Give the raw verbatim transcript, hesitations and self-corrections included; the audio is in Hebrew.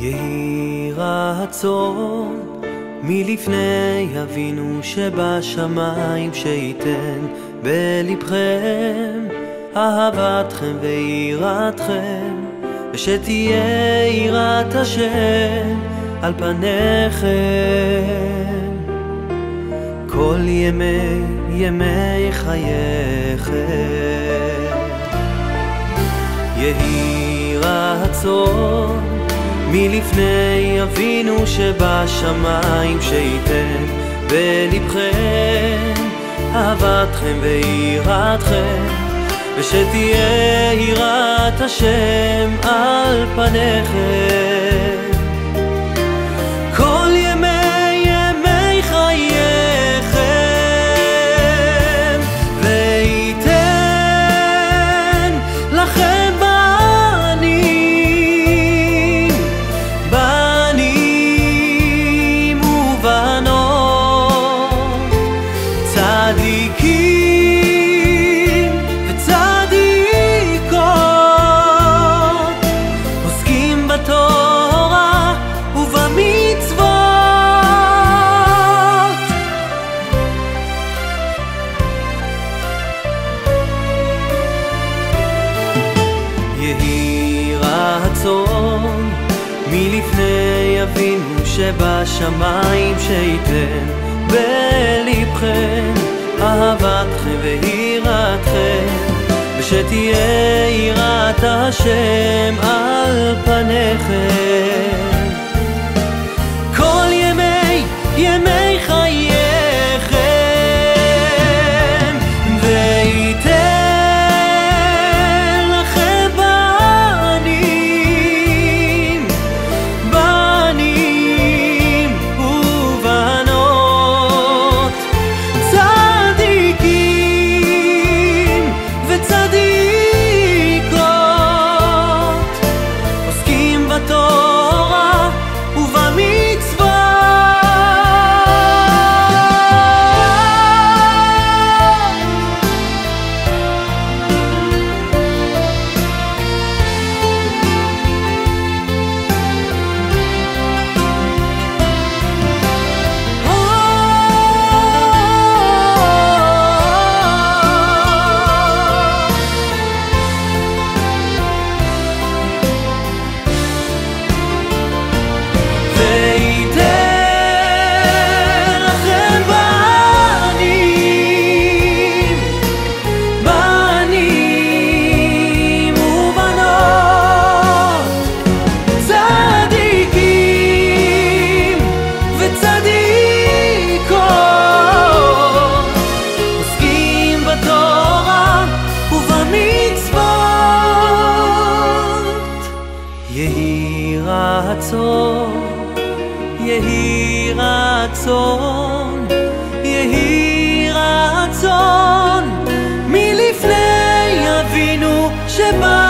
יהי רצון מלפני אבינו שבשמיים שייתן בלבכם אהבתכם ויראתכם, ושתהיה יראת השם על פניכם כל ימי ימי חייכם. יהי רצון מלפני אבינו שבשמיים שייתן בלבכם אהבתכם ויראתכם, ושתהיה יראת השם על פניכם כל ימי ימי חייכם, וייתן לכם בנים בנים ובנות, צדיקים וצדיקות, עוסקים בתורה ובמצוות. יהי רצון מלפני אבינו שבשמיים שייתן בלבכם אהבתכם ויראתכם, ושתהיה יראת השם על פניכם כל ימי ימי חייכם, וייתן לכם בנים בנים ובנות, צדיקים וצדיקות, עוסקים בתורה ובמצוות. יהי רצון, יהי רצון, יהי רצון מלפני אבינו שבא